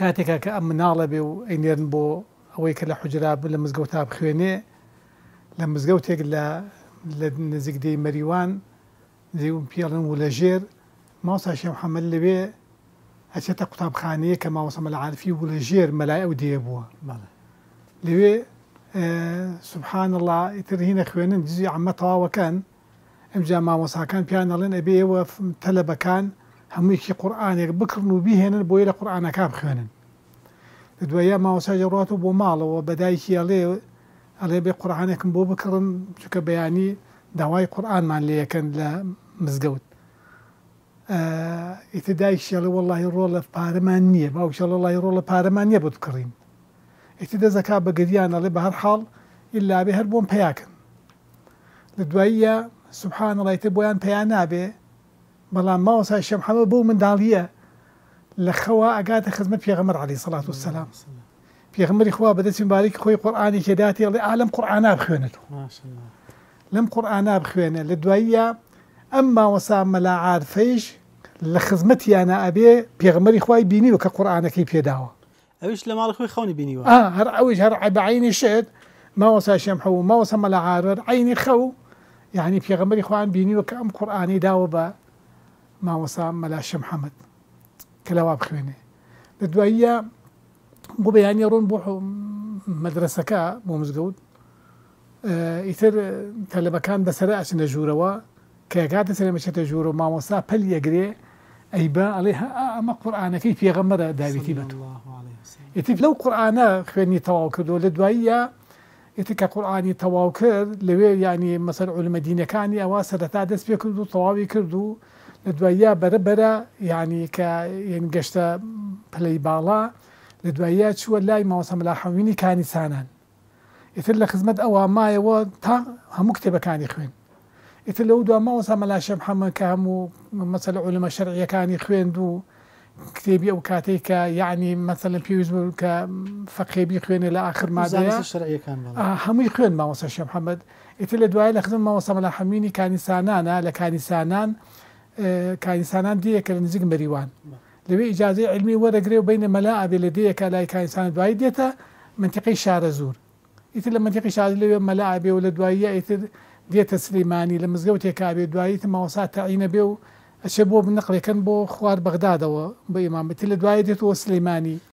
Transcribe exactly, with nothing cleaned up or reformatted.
کاتێکا کە ئەم مناڵە بێ و ئەینێرن بۆ ئەوەی کە لە حوجرا لە مزگەوتا بخوێنێ لە مزگەوتێک لە نزیک دەی مەریوان پێڵن و لە ژێر ماوەسا شێخ محەممەد لەوێ ئەچێتە قوتابخانەیە کە ماوەسا مەلا عارفی و لە ژێر مەلای ئەو دێ بووە لەوێ سبحان الله ئیتر هینە خوێنن دزی عەممە تەواوەکەن ئەمجا مامۆساکان پیان دەڵێن ئەبێ ئێوە تەلەبەکان هەموویەکی قورئانێک بکڕن و بیهێنن بۆیە لە قورئانەکە بخوێنن لە دوایە مامۆساژە ڕاتەوە بۆ ماڵەوە بەدایکی ئەڵێ ئەڵێ بێ قورئانێکم بۆ بکڕن چونکە بەیانی داوای قورئانمان لێ یەکەن لە مزگەوت ئیتر دایکیشی ئەڵێ وەڵڵاهی ڕۆ لە پارەمان نییە باوکیشی ئەڵێ وەڵڵاهی ڕۆ لە پارەمان نییە بۆت بکڕین ئیتر دەزەکا بە گریان ئەڵێ بە هەر حاڵ ئیلا بێ هەر بۆم پەیاکەن لە دواییە سبحان الله ئیتر بۆیان پەیا نابێ بەڵام ماوەسای شێخ محەممەد بەو منداڵیە لە خەوا ئەگاتە خزمەت پێغەمبەر عەلەیهی سەڵات وسەلام پێغەمبەری خوا بەدەستی مبارەکی خۆی قورئانی کێداتی ئەڵێ ئا لەم قورئانە بخوێنێتەوە لەم قورئانە بخوێنێ لە دواییە ئەم ماوەسا مەلا عارفەیش لە خزمەتیانە ئەبێ پێغەمبەری خوای بینیوە کە قورئانەکەی پێداوە ئەویش لە ماڵی خۆی خەونی بینیوە هەر ئەویش هەر بەعینی شێت ماوەسا شێخ محەممەد ماوەسا مەلا عارفە عینی خەو یعنی پێغەمبەری خوایان بینیوە کە ئەم قورئانەی داوە بە ماوەسا مەلا شێخ محەممەد کە لەوا بخوێنێ لە دواییە بۆ بەیانی ڕۆن بۆ مەدرسەکە بۆ مزگەوت ئیتر تەلەبەکان بەسەرە ئەچنە ژوورەوە کە کاتە سەرێ بچێتە ژوورە و مامۆستا پەلی ئەگرێ ئەیبا ئەڵێ ئەمە قورئانەکەی پێغەمبەرە داویتی بە تۆ ئیتر لەو قورئانە خوێنی تەواو کردو لە دواییە ئیتر کە قورئانی تەواو کرد لەوێ ینی مەسەل عولمە دینەکانی ئەوە سەرەتا دەست پێ کرد و تەواوی کرد و لە دواییە بەرەبەرە یعنی کە گەشتە پلەی باڵا لە دواییە چووە لای ماوەسا مەلا حەمینی کانیسانان ئیتر لە خزمەت ئەوە مایەوە تا هەموو کتێبەکانی خوێن ئیتر لەو دوا ماوەسا مەلا شێخ محەممەد کە هەموو مەسەل عولمە شەرعیەکانی خوێند و کتێبی ئەو کاتێک کە یعنی مەسەلەن پێویست بوو کە فەقێبی خوێنێ لە ئاخر مادەیە هەمووی خوێن ماوەسا شێخ محەممەد ئیتر لە دوایە لە خزمەت ماوەسا مەلا حەمینی کانیسانانە لە کانیسانان کانیسانان دیەکە لە نزیک مەریوان لەوێ ئیجازەی علمی وەرەگرێ و بینە مەلا ئەبێ لە دیەکە لای کانیسان دوایی دێتە منتیقەی شارە زوور ئیتر لە منتیقی شارە لەوێ مەلا ئەبێ و لە دواییە ئیتر دێتە سلەیمانی لە مزگەوتێکا بێ دواییتر ماوەسا تەعینە بێ و ئەچێ بۆ بنەقڵێکەن بۆ خوار بەغدادەوە بە ئیمامەتی لە دوایە دێتەوە سلەیمانی